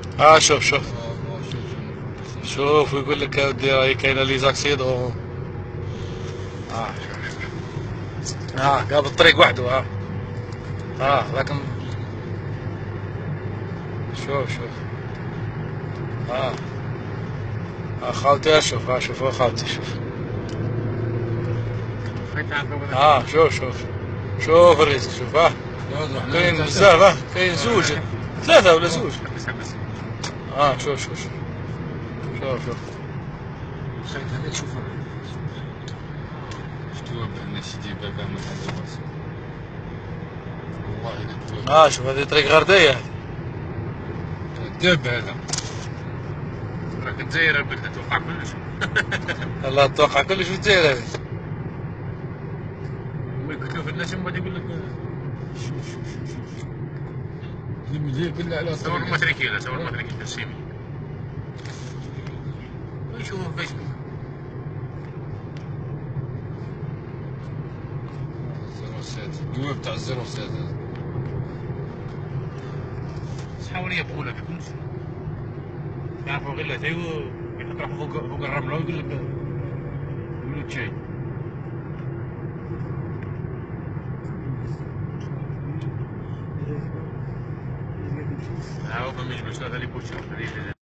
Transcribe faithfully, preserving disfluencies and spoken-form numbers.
اه شوف شوف شوف ويقول لك هاي كاينه لي زاكسيدون. اه شوف شوف اه قاضي الطريق وحده. اه اه لكن شوف شوف اه اه خالتي اشوف. اه شوف خالتي شوف. اه شوف شوف شوف الرزق شوف. اه كاين بزاف. اه كاين زوج ثلاثة ولا زوج. اه شوف شوف شوف شوف شوف خليك هذا تشوف شتوه بأن سيدي بابا من هذا الوصف والله للدوب. اه شوف هذه طريق غردية. الدب هذا راك الجزائر بدك تتوقع كلش. لا اتوقع كلش في الجزائر هذه. ما قلت له في الناس من بعد يقول لك شوف شوف شوف شوف المدير بالله على صور المتركية. لا صور المتركية في السيمي يشوفوا في فيسبوك. زيرو سات الدواء بتاع الزيرو سات هذا صحاول يبغوا لك كل شيء يعرفوا غير تايو يحط روحه فوق فوق الرمله ويقول لك يقول لك شاي. هاو فمش مش هذا اللي بوشي